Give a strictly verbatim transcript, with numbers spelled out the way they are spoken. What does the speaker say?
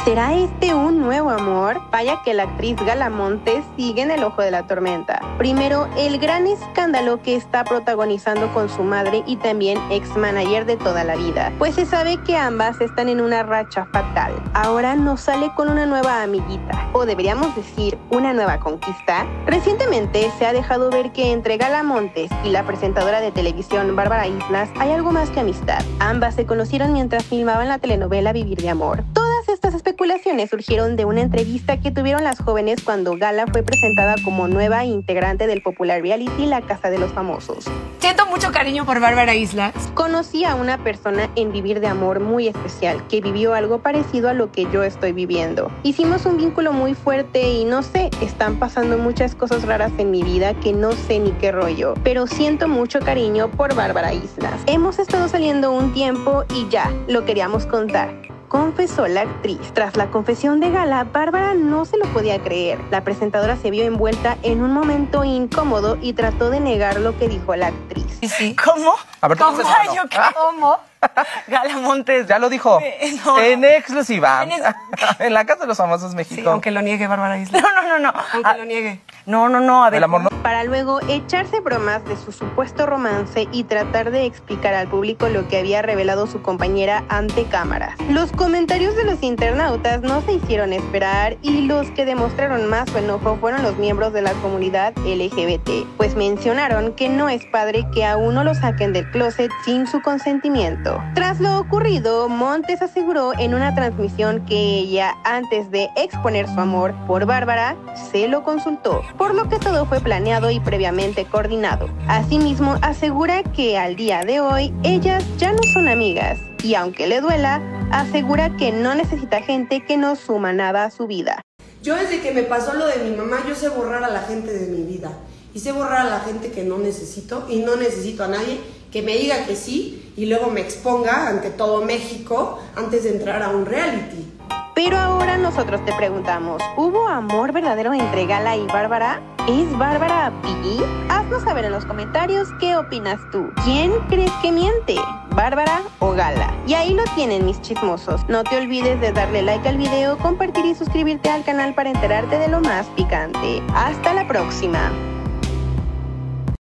¿Será este un nuevo amor? Vaya que la actriz Gala Montes sigue en el ojo de la tormenta. Primero, el gran escándalo que está protagonizando con su madre y también ex-manager de toda la vida, pues se sabe que ambas están en una racha fatal. Ahora nos sale con una nueva amiguita, o deberíamos decir, una nueva conquista. Recientemente se ha dejado ver que entre Gala Montes y la presentadora de televisión Bárbara Islas hay algo más que amistad. Ambas se conocieron mientras filmaban la telenovela Vivir de Amor. Todas estas especulaciones surgieron de una entrevista que tuvieron las jóvenes cuando Gala fue presentada como nueva integrante del popular reality La Casa de los Famosos. Siento mucho cariño por Bárbara Islas. Conocí a una persona en Vivir de Amor muy especial que vivió algo parecido a lo que yo estoy viviendo. Hicimos un vínculo muy fuerte y no sé, están pasando muchas cosas raras en mi vida que no sé ni qué rollo, pero siento mucho cariño por Bárbara Islas. Hemos estado saliendo un tiempo y ya, lo queríamos contar, confesó la actriz. Tras la confesión de Gala, Bárbara no se lo podía creer. La presentadora se vio envuelta en un momento incómodo y trató de negar lo que dijo la actriz. Sí. ¿Cómo? A ver, ¿Cómo? Yo, ¿Cómo? Gala Montes. Ya lo dijo. Eh, no, en no. exclusiva. En, es... en la Casa de los Famosos México. Sí, aunque lo niegue Bárbara Islas. No, no, no, no. Aunque ah, lo niegue. No, no, no. A ver. El amor no. Para luego echarse bromas de su supuesto romance y tratar de explicar al público lo que había revelado su compañera ante cámaras. Los comentarios de los internautas no se hicieron esperar y los que demostraron más su enojo fueron los miembros de la comunidad L G B T, pues mencionaron que no es padre que a uno lo saquen del closet sin su consentimiento. Tras lo ocurrido, Montes aseguró en una transmisión que ella, antes de exponer su amor por Bárbara, se lo consultó, por lo que todo fue planeado y previamente coordinado. Asimismo, asegura que al día de hoy, ellas ya no son amigas, y aunque le duela, asegura que no necesita gente que no suma nada a su vida. Yo desde que me pasó lo de mi mamá, yo sé borrar a la gente de mi vida. Y sé borrar a la gente que no necesito, y no necesito a nadie que me diga que sí y luego me exponga ante todo México antes de entrar a un reality. Pero ahora nosotros te preguntamos, ¿hubo amor verdadero entre Gala y Bárbara? ¿Es Bárbara Billy? Haznos saber en los comentarios qué opinas tú. ¿Quién crees que miente? ¿Bárbara o Gala? Y ahí lo tienen, mis chismosos. No te olvides de darle like al video, compartir y suscribirte al canal para enterarte de lo más picante. ¡Hasta la próxima!